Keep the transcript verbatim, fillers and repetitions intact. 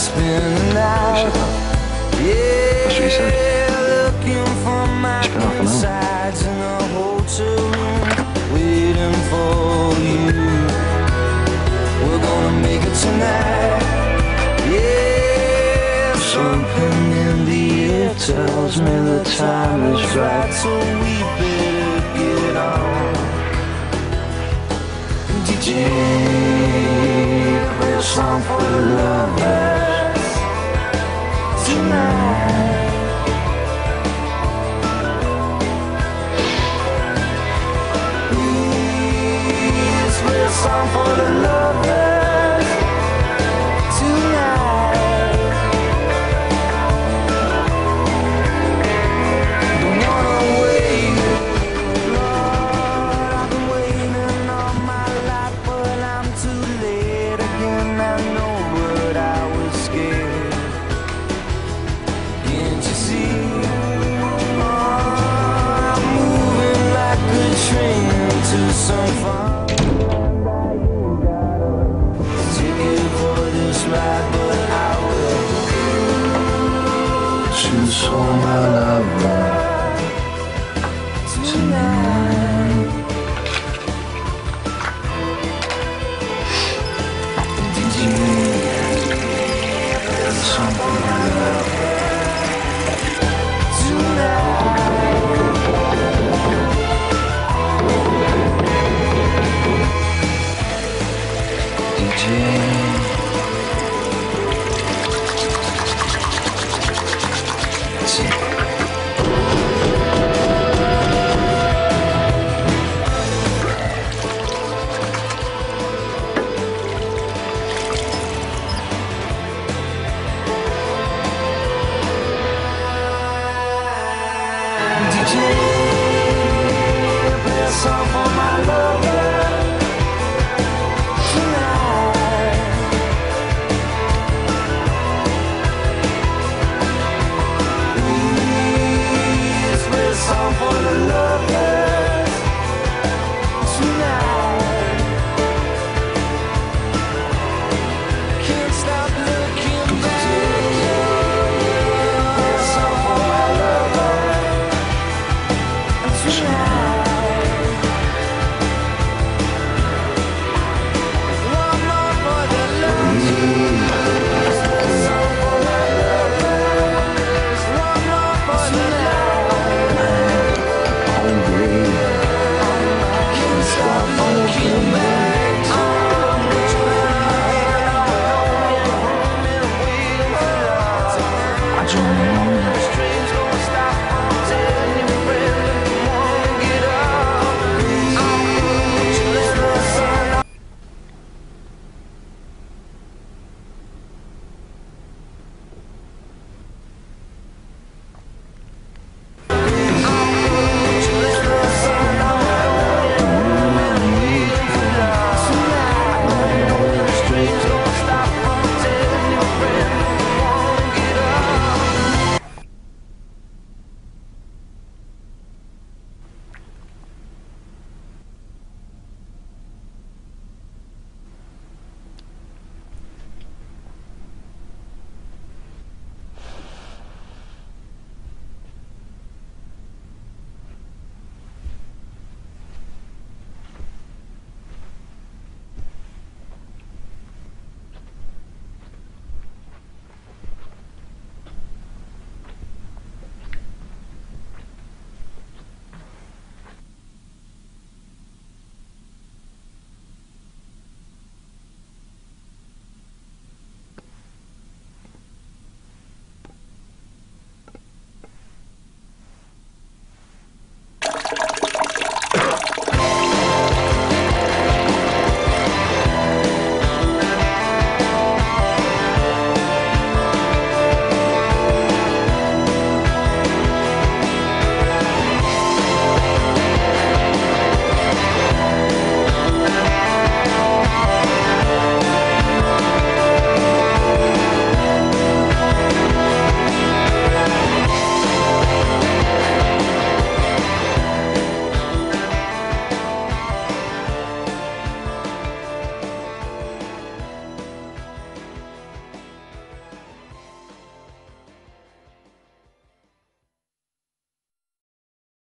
spend the night. Yeah, that's what you said. looking for my It's been half an hour. sides in a hotel room, waiting for you. We're gonna make it tonight. Yeah, something in the air tells me the time is right, so we better get on. D J, play a song for the lovers tonight. Please play a song for the lovers tonight. Don't wanna wait, Lord, I've been waiting all my life, but I'm too late again. I know, but I was scared. Can't you see? Oh, I'm moving like a train to some fun. Ticket for this ride, but I will choose for my love.